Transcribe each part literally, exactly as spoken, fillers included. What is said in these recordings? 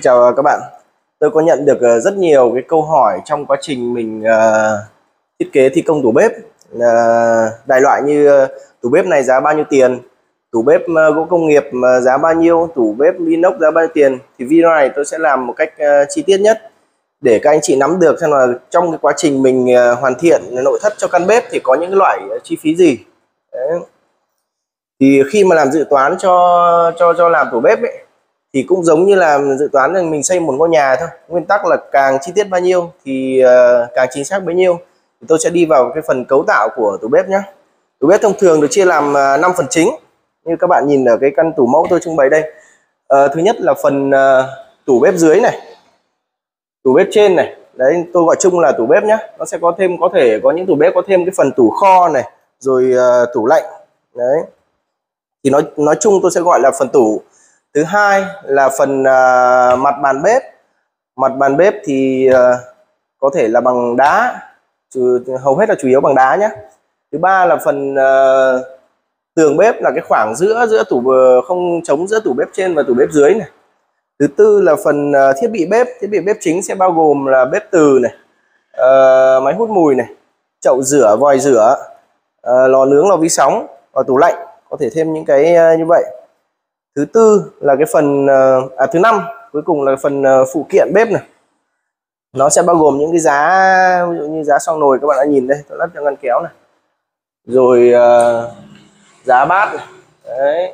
Xin chào các bạn. Tôi có nhận được rất nhiều cái câu hỏi trong quá trình mình uh, thiết kế thi công tủ bếp. Uh, đại loại như uh, tủ bếp này giá bao nhiêu tiền, tủ bếp uh, gỗ công nghiệp uh, giá bao nhiêu, tủ bếp inox giá bao nhiêu tiền. Thì video này tôi sẽ làm một cách uh, chi tiết nhất để các anh chị nắm được xem là trong cái quá trình mình uh, hoàn thiện nội thất cho căn bếp thì có những loại chi phí gì. Đấy. Thì khi mà làm dự toán cho cho cho làm tủ bếp ấy, thì cũng giống như là dự toán là mình xây một ngôi nhà thôi. Nguyên tắc là càng chi tiết bao nhiêu thì uh, càng chính xác bấy nhiêu. Thì tôi sẽ đi vào cái phần cấu tạo của tủ bếp nhé. Tủ bếp thông thường được chia làm uh, năm phần chính, như các bạn nhìn ở cái căn tủ mẫu tôi trưng bày đây. Uh, thứ nhất là phần uh, tủ bếp dưới này, tủ bếp trên này, đấy tôi gọi chung là tủ bếp nhé. Nó sẽ có thêm, có thể có những tủ bếp có thêm cái phần tủ kho này, rồi uh, tủ lạnh, đấy. Thì nói nói chung tôi sẽ gọi là phần tủ. Thứ hai là phần uh, mặt bàn bếp. Mặt bàn bếp thì uh, có thể là bằng đá, trừ, hầu hết là chủ yếu bằng đá nhé. Thứ ba là phần uh, tường bếp, là cái khoảng giữa giữa tủ không trống giữa tủ bếp trên và tủ bếp dưới này. Thứ tư là phần uh, thiết bị bếp. Thiết bị bếp chính sẽ bao gồm là bếp từ này, uh, máy hút mùi này, chậu rửa, vòi rửa, uh, lò nướng, lò vi sóng và tủ lạnh. Có thể thêm những cái uh, như vậy. Thứ tư là cái phần à, thứ năm cuối cùng là phần phụ kiện bếp này. Nó sẽ bao gồm những cái giá, ví dụ như giá xoong nồi các bạn đã nhìn đây, tôi lắp cho ngăn kéo này, rồi uh, giá bát này. Đấy.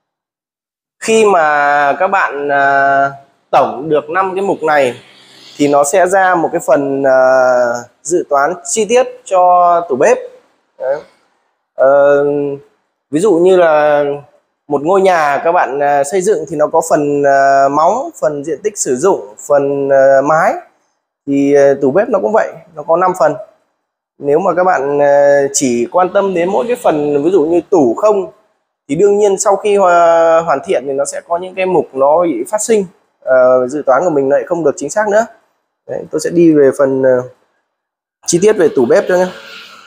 Khi mà các bạn uh, tổng được năm cái mục này thì nó sẽ ra một cái phần uh, dự toán chi tiết cho tủ bếp. Đấy. Uh, ví dụ như là một ngôi nhà các bạn uh, xây dựng thì nó có phần uh, móng, phần diện tích sử dụng, phần uh, mái. Thì uh, tủ bếp nó cũng vậy, nó có năm phần. Nếu mà các bạn uh, chỉ quan tâm đến mỗi cái phần ví dụ như tủ không, thì đương nhiên sau khi uh, hoàn thiện thì nó sẽ có những cái mục nó bị phát sinh, uh, dự toán của mình lại không được chính xác nữa. Đấy, tôi sẽ đi về phần uh, chi tiết về tủ bếp cho nhé.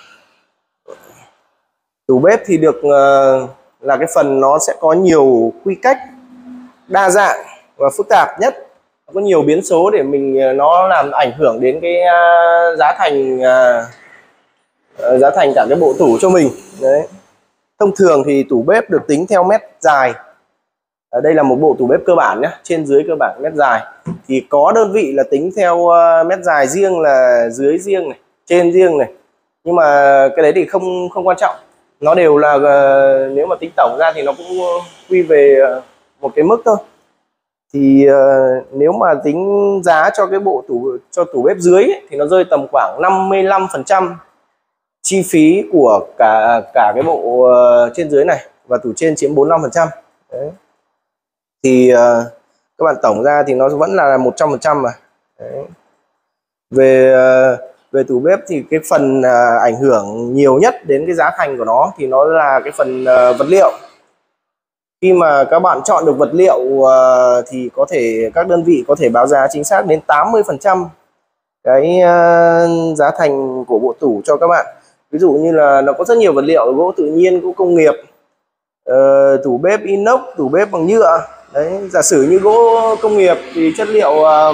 Tủ bếp thì được uh, là cái phần nó sẽ có nhiều quy cách đa dạng và phức tạp nhất, có nhiều biến số để mình nó làm ảnh hưởng đến cái uh, giá thành uh, giá thành cả cái bộ tủ cho mình. Đấy. Thông thường thì tủ bếp được tính theo mét dài. Ở đây là một bộ tủ bếp cơ bản nhé, trên dưới cơ bản mét dài. Thì có đơn vị là tính theo uh, mét dài riêng, là dưới riêng này, trên riêng này. Nhưng mà cái đấy thì không không quan trọng. Nó đều là uh, nếu mà tính tổng ra thì nó cũng quy về uh, một cái mức thôi. Thì uh, nếu mà tính giá cho cái bộ tủ cho tủ bếp dưới ấy, thì nó rơi tầm khoảng năm mươi lăm phần trăm chi phí của cả cả cái bộ uh, trên dưới này, và tủ trên chiếm bốn mươi lăm phần trăm. Đấy. Thì uh, các bạn tổng ra thì nó vẫn là một trăm phần trăm mà. Đấy. Về uh, về tủ bếp thì cái phần uh, ảnh hưởng nhiều nhất đến cái giá thành của nó thì nó là cái phần uh, vật liệu. Khi mà các bạn chọn được vật liệu uh, thì có thể các đơn vị có thể báo giá chính xác đến tám mươi phần trăm cái uh, giá thành của bộ tủ cho các bạn. Ví dụ như là nó có rất nhiều vật liệu: gỗ tự nhiên, gỗ công nghiệp, uh, tủ bếp inox, tủ bếp bằng nhựa. Đấy, giả sử như gỗ công nghiệp thì chất liệu uh,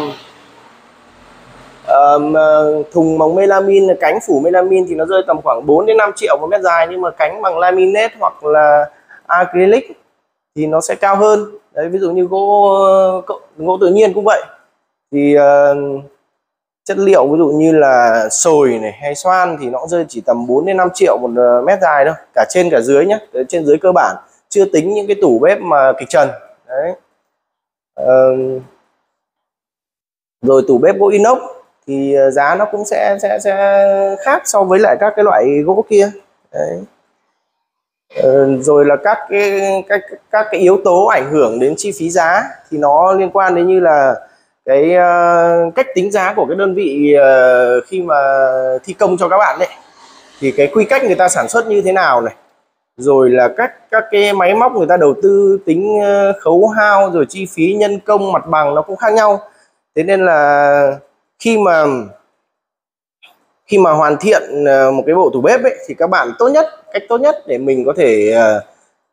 uh, thùng bằng melamin, cánh phủ melamin thì nó rơi tầm khoảng bốn đến năm triệu một mét dài, nhưng mà cánh bằng laminate hoặc là acrylic thì nó sẽ cao hơn. Đấy, ví dụ như gỗ gỗ tự nhiên cũng vậy. Thì uh, chất liệu ví dụ như là sồi này hay xoan thì nó rơi chỉ tầm bốn đến năm triệu một mét dài thôi, cả trên cả dưới nhé, trên dưới cơ bản, chưa tính những cái tủ bếp mà kịch trần. Đấy. Uh, rồi tủ bếp gỗ inox thì giá nó cũng sẽ sẽ sẽ khác so với lại các cái loại gỗ kia. Đấy. Uh, rồi là các cái các các cái yếu tố ảnh hưởng đến chi phí giá thì nó liên quan đến như là cái uh, cách tính giá của cái đơn vị uh, khi mà thi công cho các bạn đấy, thì cái quy cách người ta sản xuất như thế nào này, rồi là các các cái máy móc người ta đầu tư tính uh, khấu hao, rồi chi phí nhân công mặt bằng nó cũng khác nhau. Thế nên là khi mà khi mà hoàn thiện uh, một cái bộ tủ bếp ấy, thì các bạn tốt nhất cách tốt nhất để mình có thể uh,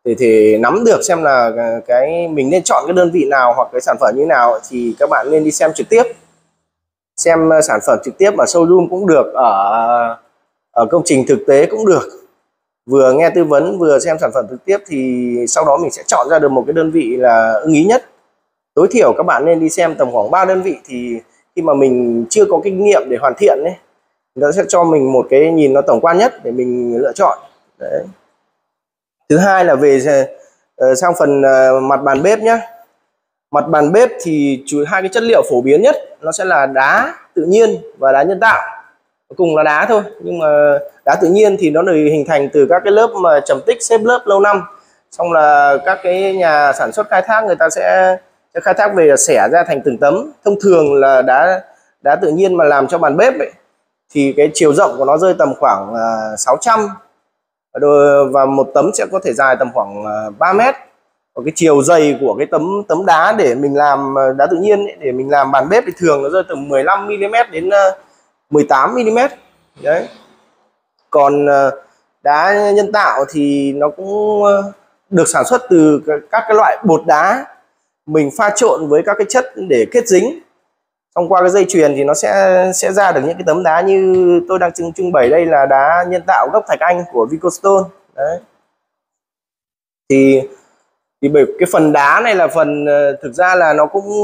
để thể nắm được xem là cái mình nên chọn cái đơn vị nào hoặc cái sản phẩm như nào, thì các bạn nên đi xem trực tiếp, xem sản phẩm trực tiếp ở showroom cũng được, ở ở công trình thực tế cũng được, vừa nghe tư vấn vừa xem sản phẩm trực tiếp, thì sau đó mình sẽ chọn ra được một cái đơn vị là ưng ý nhất. Tối thiểu các bạn nên đi xem tầm khoảng ba đơn vị, thì khi mà mình chưa có kinh nghiệm để hoàn thiện ấy, nó sẽ cho mình một cái nhìn nó tổng quan nhất để mình lựa chọn. Đấy. Thứ hai là về uh, sang phần uh, mặt bàn bếp nhé. Mặt bàn bếp thì chủ hai cái chất liệu phổ biến nhất nó sẽ là đá tự nhiên và đá nhân tạo, cùng là đá thôi, nhưng mà đá tự nhiên thì nó được hình thành từ các cái lớp mà trầm tích xếp lớp lâu năm, xong là các cái nhà sản xuất khai thác người ta sẽ, sẽ khai thác về là xẻ ra thành từng tấm. Thông thường là đá đá tự nhiên mà làm cho bàn bếp ấy, thì cái chiều rộng của nó rơi tầm khoảng uh, sáu trăm, và một tấm sẽ có thể dài tầm khoảng uh, ba mét. Và cái chiều dày của cái tấm tấm đá để mình làm đá tự nhiên ấy, để mình làm bàn bếp thì thường nó rơi từ mười lăm mi li mét đến uh, mười tám mi li mét. Đấy. Còn uh, đá nhân tạo thì nó cũng uh, được sản xuất từ các cái loại bột đá mình pha trộn với các cái chất để kết dính. Thông qua cái dây chuyền thì nó sẽ sẽ ra được những cái tấm đá như tôi đang trưng trưng bày đây, là đá nhân tạo gốc thạch anh của Vicostone. Đấy. Thì thì bởi cái phần đá này là phần thực ra là nó cũng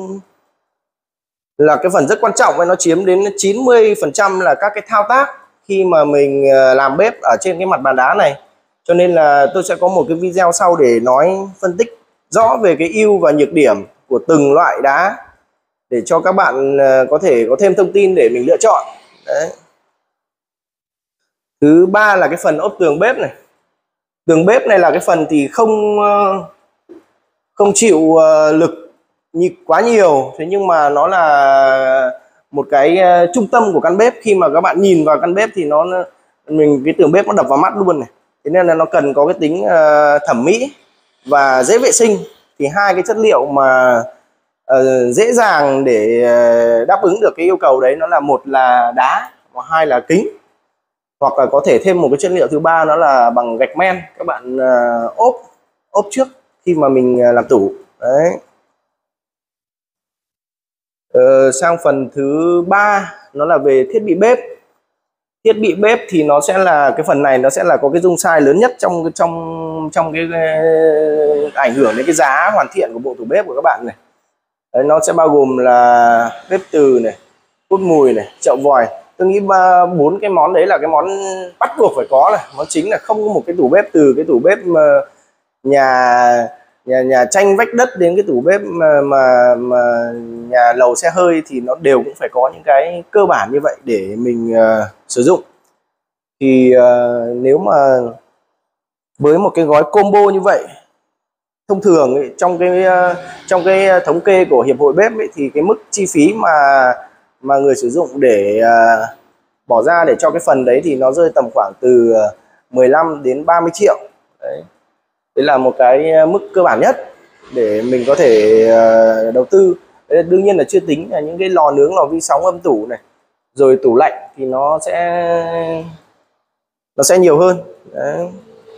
là cái phần rất quan trọng, và nó chiếm đến chín mươi phần trăm là các cái thao tác khi mà mình làm bếp ở trên cái mặt bàn đá này. Cho nên là tôi sẽ có một cái video sau để nói phân tích rõ về cái ưu và nhược điểm của từng loại đá, để cho các bạn có thể có thêm thông tin để mình lựa chọn. Đấy. Thứ ba là cái phần ốp tường bếp này. Tường bếp này là cái phần thì không không chịu lực như quá nhiều, thế nhưng mà nó là một cái trung tâm của căn bếp. Khi mà các bạn nhìn vào căn bếp thì nó mình cái tường bếp nó đập vào mắt luôn này, thế nên là nó cần có cái tính thẩm mỹ và dễ vệ sinh. Thì hai cái chất liệu mà uh, dễ dàng để đáp ứng được cái yêu cầu đấy, nó là một là đá và hai là kính, hoặc là có thể thêm một cái chất liệu thứ ba, nó là bằng gạch men. Các bạn uh, ốp ốp trước khi mà mình làm tủ. Đấy. Uh, sang phần thứ ba nó là về thiết bị bếp. Thiết bị bếp thì nó sẽ là cái phần này nó sẽ là có cái dung size lớn nhất trong trong trong cái, cái ảnh hưởng đến cái giá hoàn thiện của bộ tủ bếp của các bạn này. Đấy, nó sẽ bao gồm là bếp từ này, hút mùi này, chậu vòi. Tôi nghĩ bốn cái món đấy là cái món bắt buộc phải có này. Món chính là không có một cái tủ bếp từ cái tủ bếp mà nhà nhà nhà tranh vách đất đến cái tủ bếp mà, mà mà nhà lầu xe hơi thì nó đều cũng phải có những cái cơ bản như vậy để mình uh, sử dụng. Thì uh, nếu mà với một cái gói combo như vậy, thông thường ấy, trong cái uh, trong cái thống kê của hiệp hội bếp ấy, thì cái mức chi phí mà mà người sử dụng để uh, bỏ ra để cho cái phần đấy thì nó rơi tầm khoảng từ mười lăm đến ba mươi triệu. Đấy. Đấy là một cái mức cơ bản nhất để mình có thể uh, đầu tư. Đấy, đương nhiên là chưa tính là những cái lò nướng, lò vi sóng, âm tủ này, rồi tủ lạnh thì nó sẽ nó sẽ nhiều hơn. Đấy.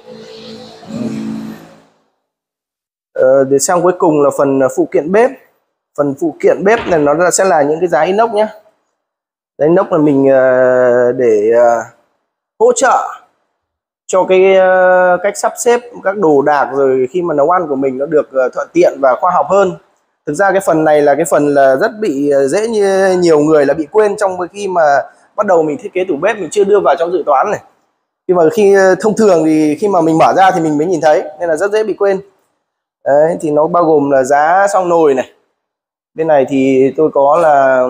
Uh, để sang cuối cùng là phần phụ kiện bếp. Phần phụ kiện bếp này nó sẽ là những cái giá inox nhé. Đấy, inox là mình uh, để uh, hỗ trợ cho cái uh, cách sắp xếp các đồ đạc, rồi khi mà nấu ăn của mình nó được uh, thuận tiện và khoa học hơn. Thực ra cái phần này là cái phần là rất bị uh, dễ như nhiều người là bị quên trong khi mà bắt đầu mình thiết kế tủ bếp, mình chưa đưa vào trong dự toán này. Nhưng mà khi uh, thông thường thì khi mà mình mở ra thì mình mới nhìn thấy, nên là rất dễ bị quên. Đấy, thì nó bao gồm là giá xong nồi này. Bên này thì tôi có là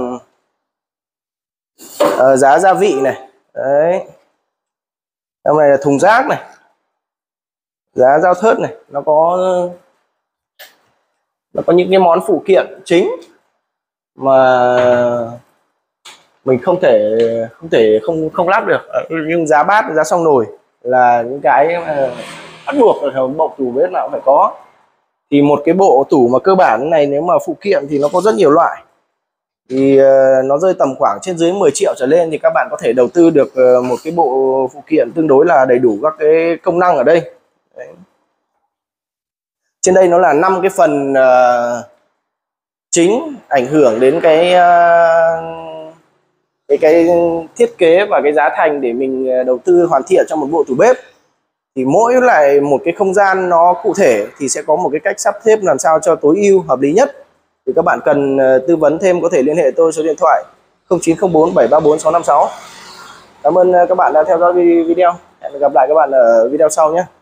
uh, giá gia vị này. Đấy. Trong này là thùng rác này, giá dao thớt này, nó có nó có những cái món phụ kiện chính mà mình không thể không thể không không lắp được. Nhưng giá bát, giá xong nồi là những cái bắt buộc ở bộ tủ bếp nào cũng phải có. Thì một cái bộ tủ mà cơ bản này, nếu mà phụ kiện thì nó có rất nhiều loại, thì uh, nó rơi tầm khoảng trên dưới mười triệu trở lên, thì các bạn có thể đầu tư được uh, một cái bộ phụ kiện tương đối là đầy đủ các cái công năng ở đây. Đấy. Trên đây nó là năm cái phần uh, chính ảnh hưởng đến cái uh, cái cái thiết kế và cái giá thành để mình đầu tư hoàn thiện cho một bộ tủ bếp. Thì mỗi lại một cái không gian nó cụ thể thì sẽ có một cái cách sắp xếp làm sao cho tối ưu hợp lý nhất. Thì các bạn cần tư vấn thêm có thể liên hệ tôi số điện thoại không chín không bốn bảy ba bốn sáu năm sáu. Cảm ơn các bạn đã theo dõi video. Hẹn gặp lại các bạn ở video sau nhé.